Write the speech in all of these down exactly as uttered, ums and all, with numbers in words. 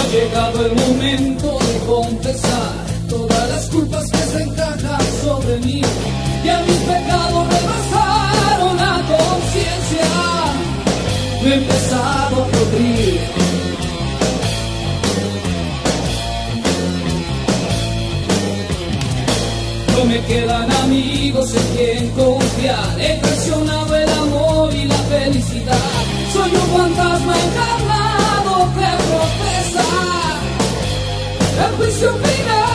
llegado el momento de confesar todas las culpas que se encajan sobre mí. Ya mis pecados rebasaron la conciencia, me he empezado a podrir. No me quedan amigos en quien confiar, he traicionado el amor y la felicidad. Soy un fantasma encarnado que profesa el juicio final.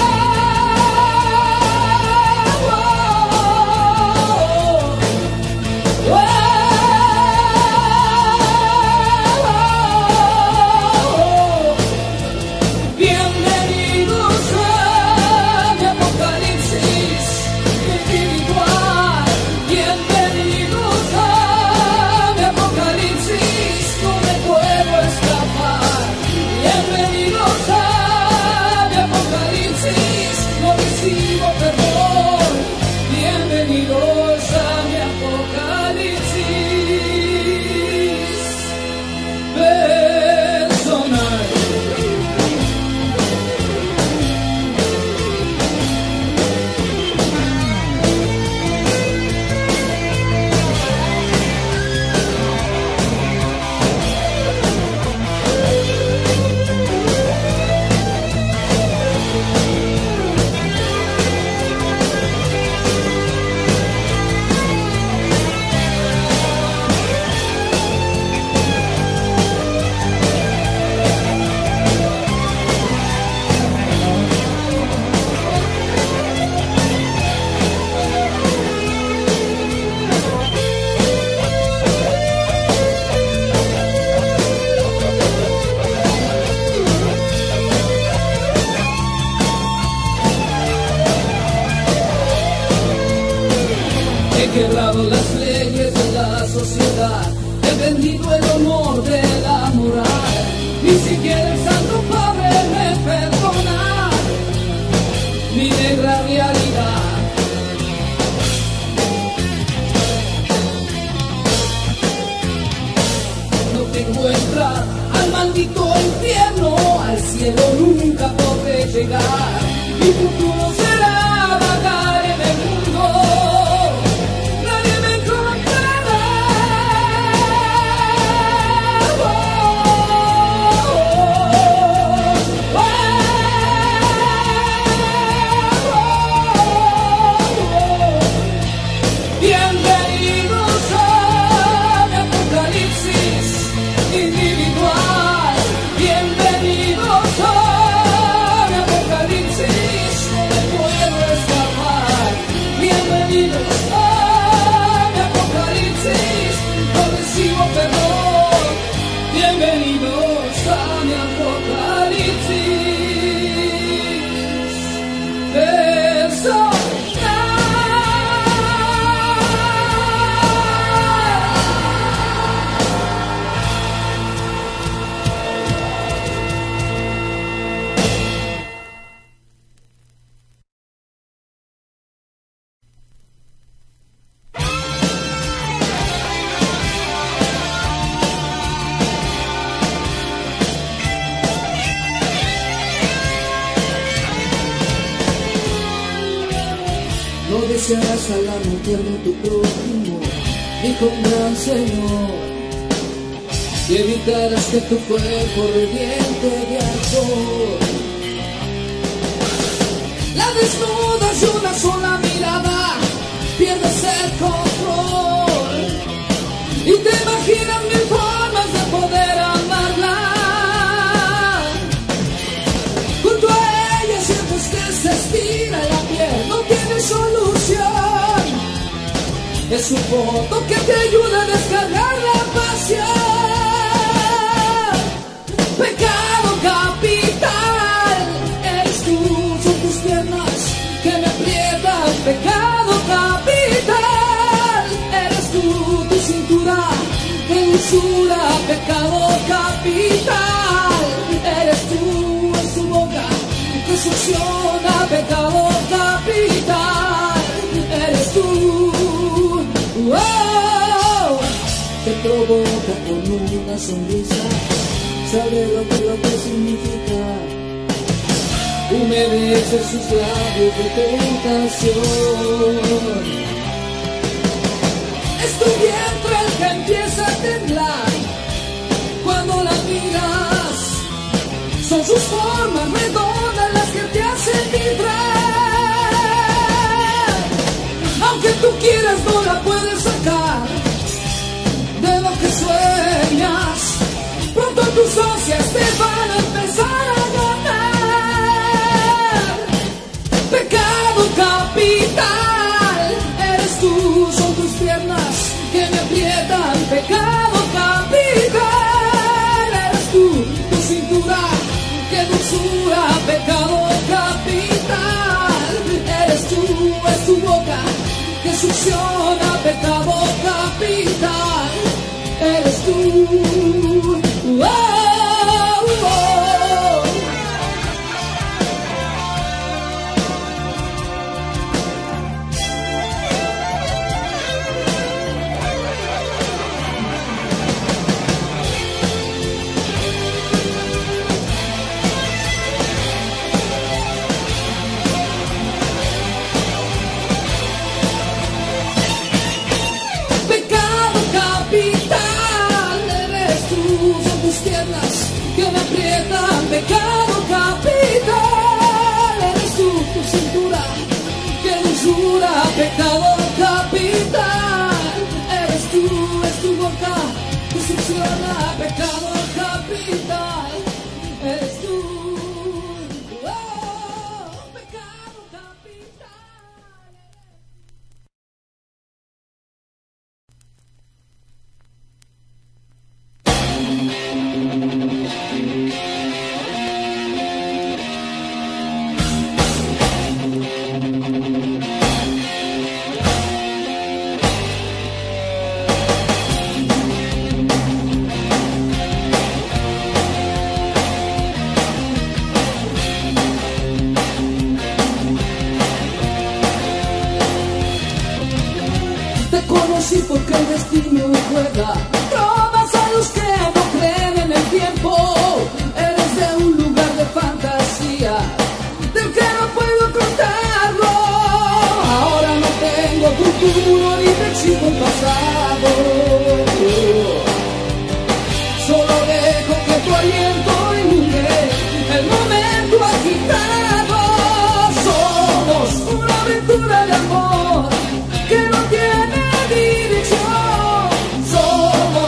He quebrado las leyes de la sociedad, he vendido el honor de la moral. Ni siquiera el Santo Padre me perdona mi negra realidad. No tengo entrar al maldito infierno, al cielo nunca podré llegar. Mi futuro será vagar en el mundo. No desearás a la mujer de tu prójimo, dijo un gran señor, y evitarás que tu cuerpo reviente de alcohol. La desnudas y una sola mirada, pierdes el control, y te imaginas mil formas de poder amarla. Junto a ella sientes que se estira la piel, no tiene solución. Es un voto que te ayuda a descargar la pasión. Pecado capital, eres tú, son tus piernas que me aprietan. Pecado capital, eres tú, tu cintura de dulzura. Pecado capital, eres tú, en su boca que succiona. Pecado capital, eres tú. Wow, te provoca con una sonrisa, sabe lo que, lo que significa en sus labios de tentación. Es tu vientre el que empieza a temblar cuando la miras. Son sus formas redondas las que te hacen vibrar. Aunque tú quieras no la puedes sacar de lo que sueñas. Pronto tus socias te van a empezar a ganar. Pecado capital eres tú, son tus piernas que me aprietan. Pecado capital eres tú, tu cintura, qué dulzura. Pecado capital eres tú, es tu boca que succiona. Pecado capital eres tú. Oh, oh, oh. Que me aprietan. Pecado capital eres tú, tu cintura, qué dulzura. Pecado capital eres tú, es tu boca que succiona. Pecado capital eres tú. Oh, pecado capital. Conocí porque el destino juega bromas a los que no creen en el tiempo. Eres de un lugar de fantasía del que no puedo contarlo. Ahora no tengo futuro y me exijo el pasado. Solo dejo que tu aliento ilumine el momento agitado. Somos una aventura de amor que no tiene dirección. Somos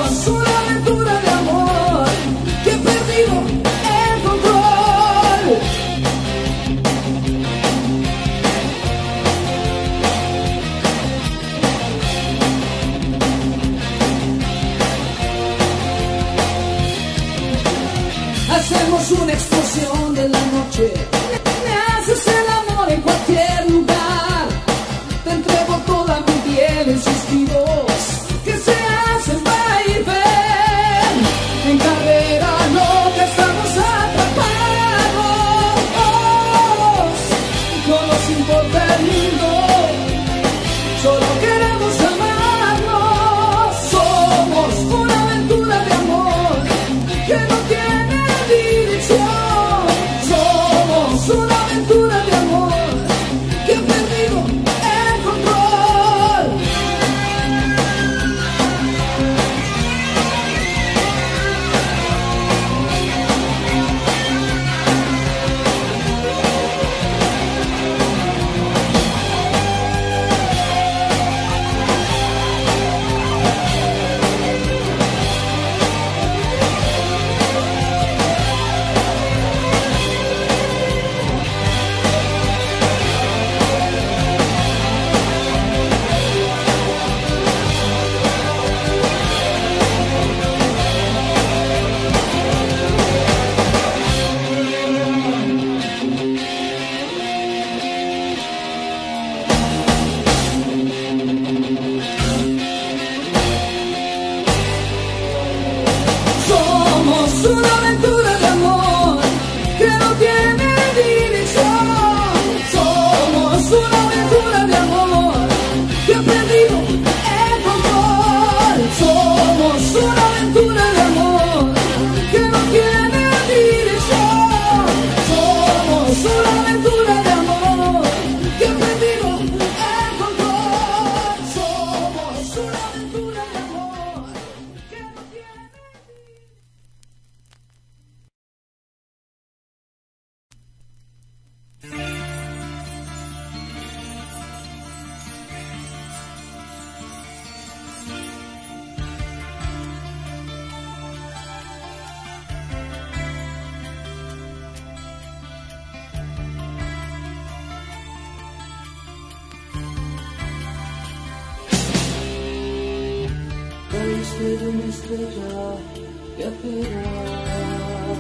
fuiste de una estrella que apenas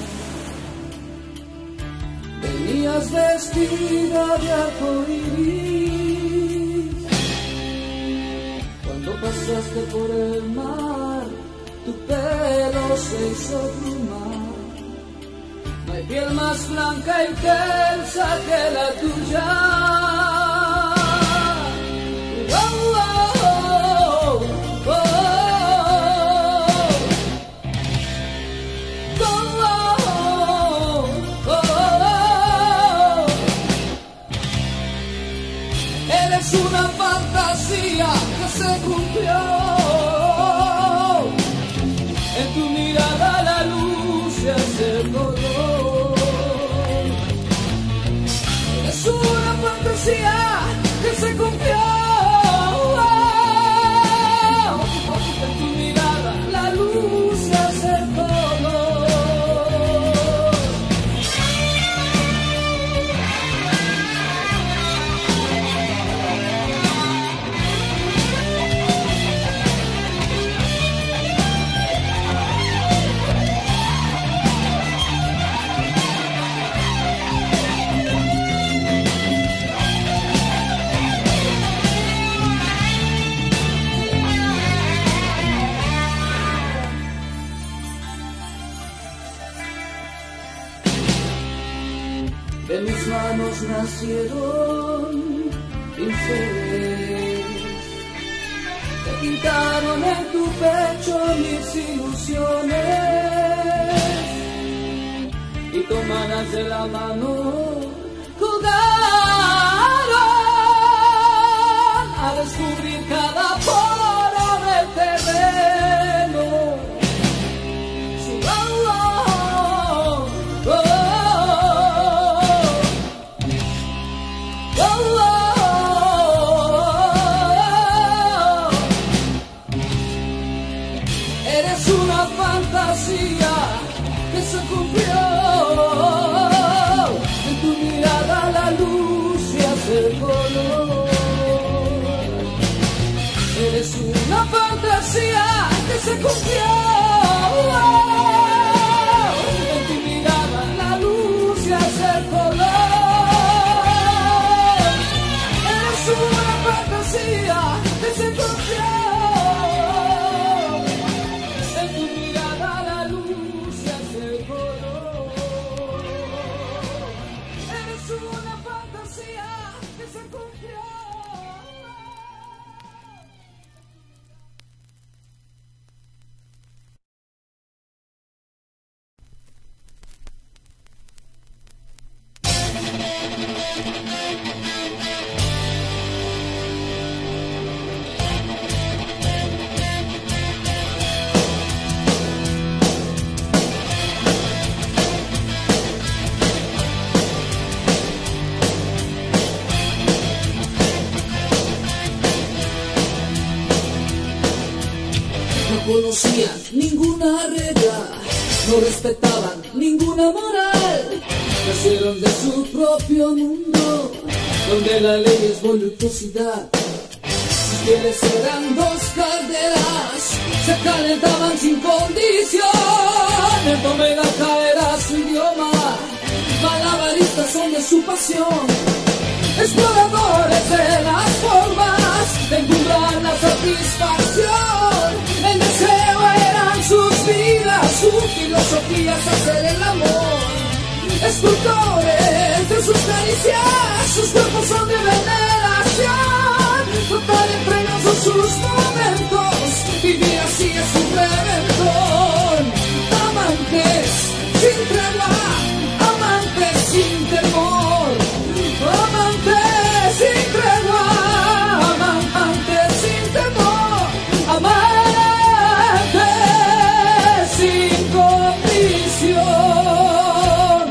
venías vestida de arcoíris. Cuando pasaste por el mar, tu pelo se hizo plumar. No hay piel más blanca y tensa que la tuya. Oh, oh, oh, oh, oh, oh, oh. Eres una fantasía que se cumplió. En tu mirada la luz se hace color. Es una fantasía que se cumplió. En tu mirada la luz se hace color. De mis manos nacieron pinceles que pintaron en tu pecho mis ilusiones, y tomadas de la mano jugaron a descubrir cada poro del terreno. Eres una fantasía que se cumplió. En tu mirada la luz se hace color. Eres una fantasía que se cumplió. En tu mirada la luz se hace color. Eres una fantasía que se cumplió. No conocían ninguna regla, no respetaban ninguna moral. Nacieron de su propio mundo, donde la ley es voluptuosidad. Sus pieles eran dos calderas, se calentaban sin condición. En Omega caerá su idioma, malabaristas son de su pasión. Exploradores de las formas, de encontrar la satisfacción. El deseo eran sus vidas, su filosofía es hacer el amor. Escultores de sus caricias, sus cuerpos son de veneración. Total entrega son sus momentos, vivir así es su reventón. Amantes sin tregua, amantes sin temor. Amantes sin tregua, amantes sin temor, amantes sin condición.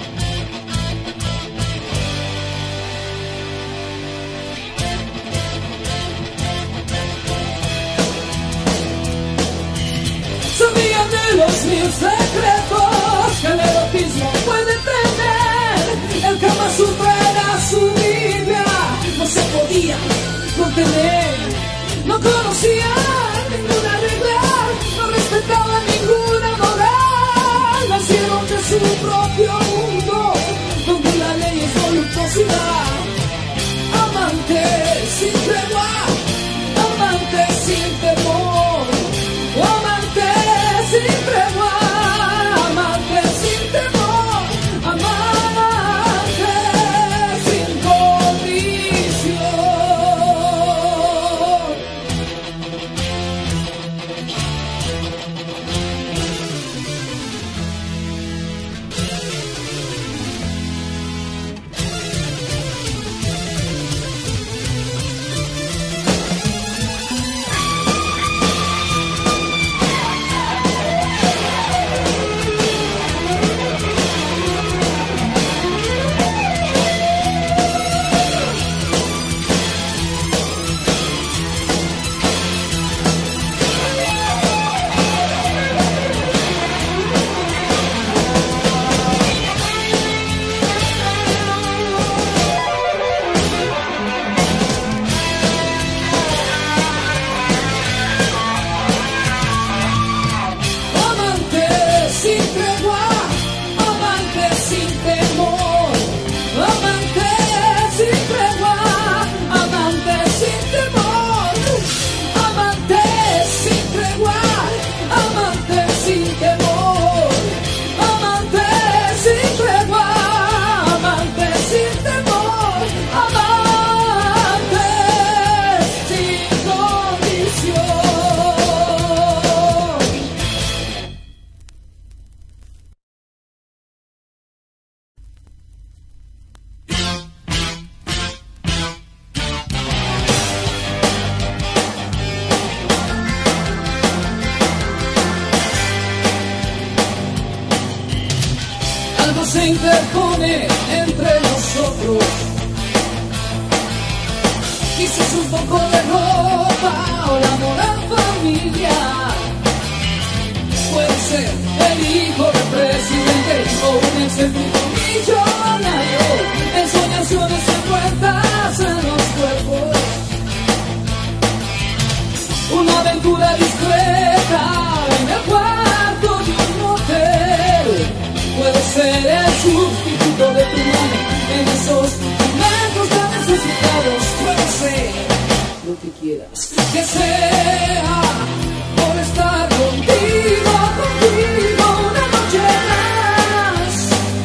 Sabían de los mil secretos que el erotismo puede tener. El Kama Sutra era su Biblia, no se podía contener. No conocían ninguna regla interpone entre nosotros. Quizás un poco de ropa o la moral familiar. Puede ser el hijo del presidente o un excéntrico millonario. Ensoñaciones envueltas en los cuerpos. Una aventura discreta en el cuarto de un motel. Puede ser el sustituto de tu mano en esos momentos tan necesitados. Puede ser lo que quieras que sea por estar contigo, contigo una noche más.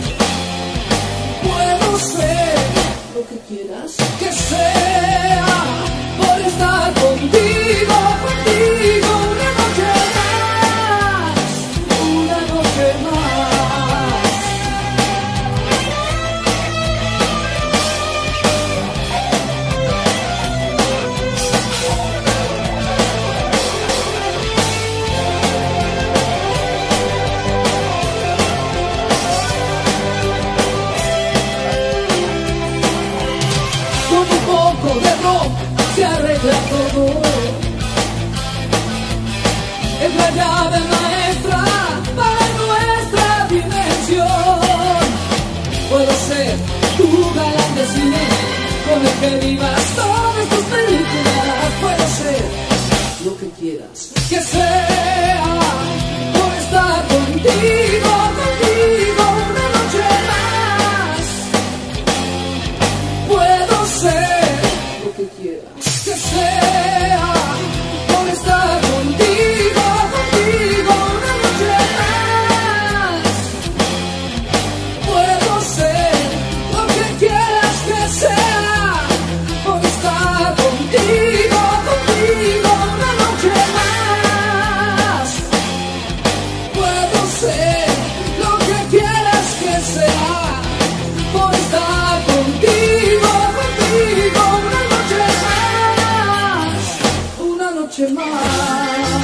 Puedo ser lo que quieras que sea por estar contigo, contigo una noche más, una noche más. Se arregla todo. Es la llave maestra para nuestra dimensión. Puedo ser tu galán de cine con el que vivas todas tus películas. Puedo ser lo que quieras que sea por estar contigo, contigo una noche más. Puedo ser que quieras que sea por estar contigo, contigo una noche más. Puedo ser lo que quieras que sea por estar contigo, contigo una noche más. Puedo ser lo que quieras que sea por estar contigo, contigo una noche más, una noche más.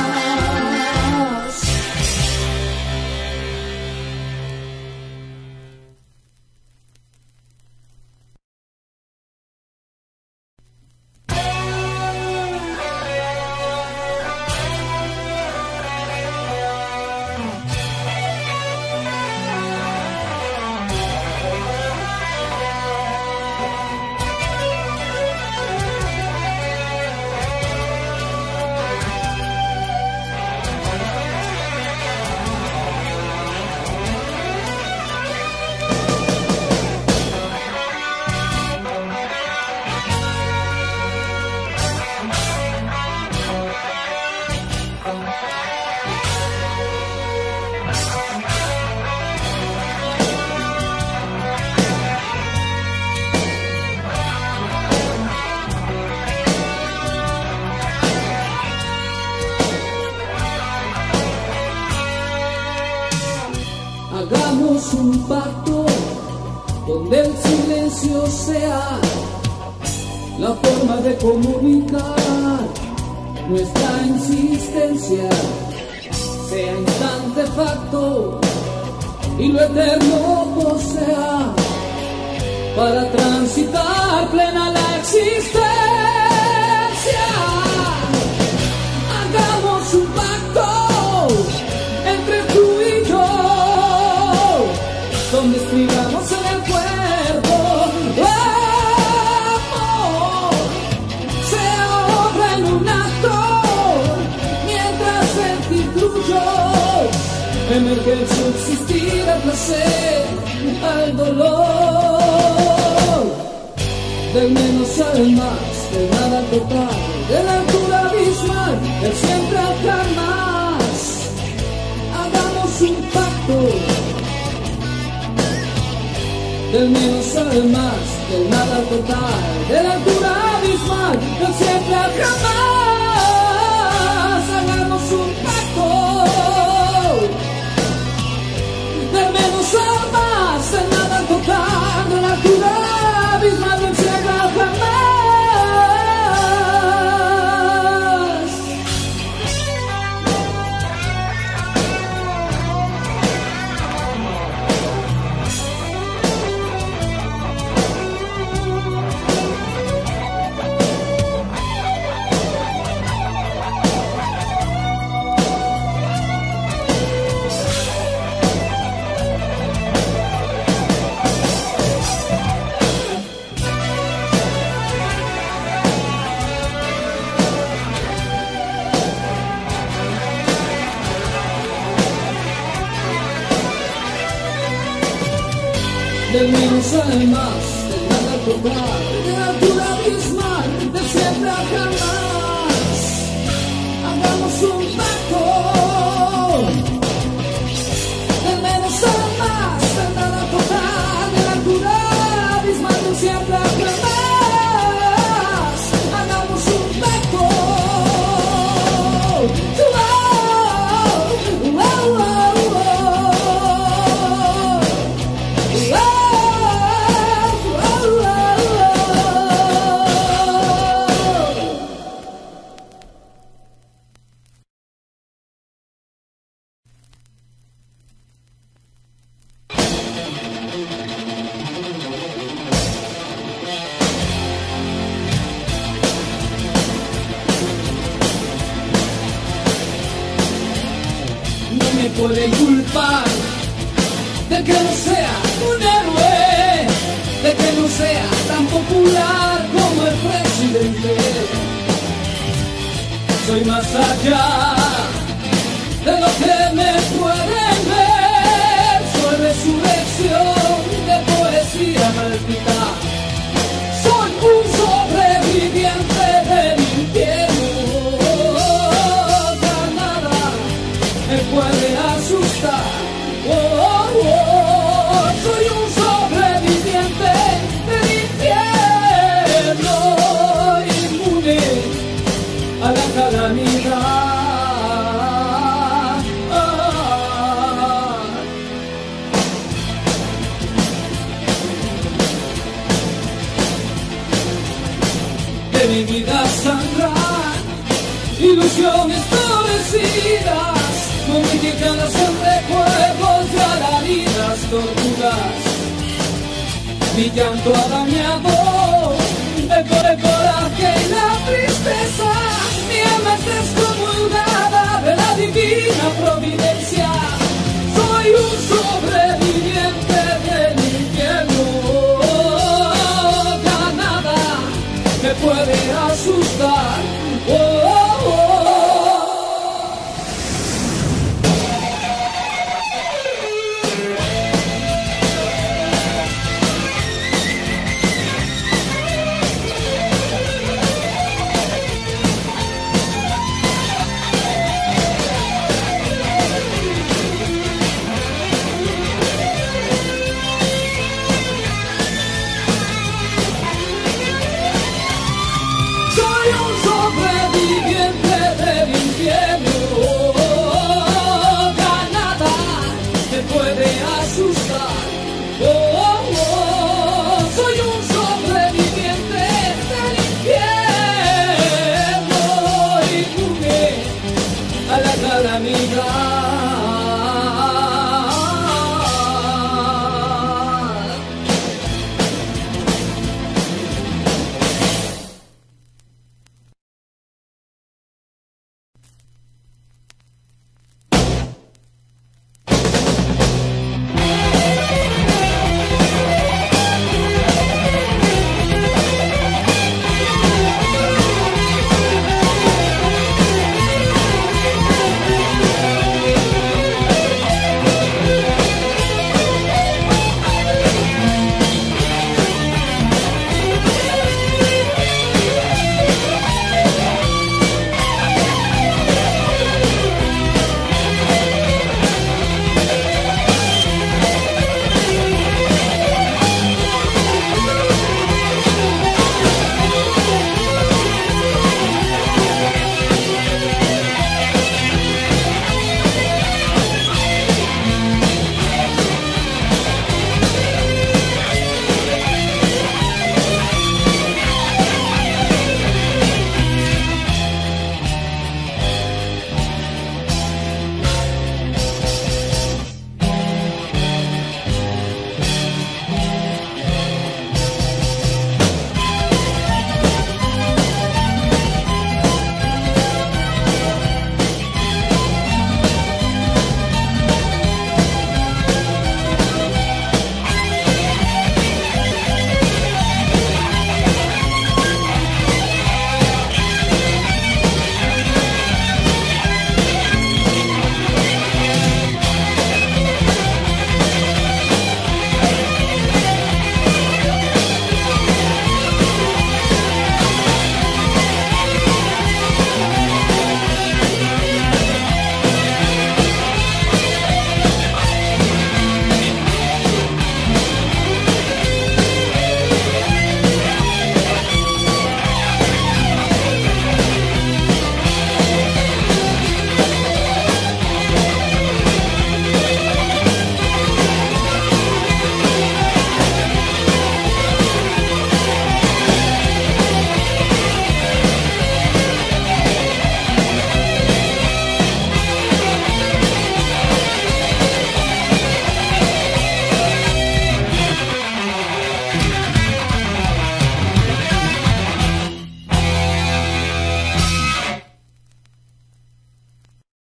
Hagamos un pacto donde el silencio sea la forma de comunicar nuestra insistencia, sea instante facto y lo eterno posea para transitar plena la existencia. Hagamos un pacto entre tú y yo, donde escribamos en el cuerpo amor, sea obra en un acto, mientras sentir tuyo emerge el subsistir al placer, al dolor, del menos al más, del nada al total, de la altura abismal, del siempre al jamás. Hagamos un pacto del menos al más, del nada al total, de la altura abismal, del siempre al jamás. Hagamos un pacto del menos al más, del nada al total, de la altura abismal, del siempre al jamás. del menos al más, del nada al total, de la altura abismal, de siempre a jamás. Hagamos un pacto, del menos al más, del nada al total, de la altura abismal, de siempre a jamás. Hagamos un pacto. Me pueden culpar de que no sea un héroe, de que no sea tan popular como el presidente. Soy más allá de lo que me pueden ver, soy resurrección de poesía maldita. Soy un sobreviviente del infierno, nada me puede asustar. Oh, oh, oh. Soy un sobreviviente del infierno, inmune a la calamidad. Ah. De mi vida saldrán ilusiones florecidas, momificadas en recuerdos y alaridas tortugas. Mi llanto ha dañado el coraje y la prisa.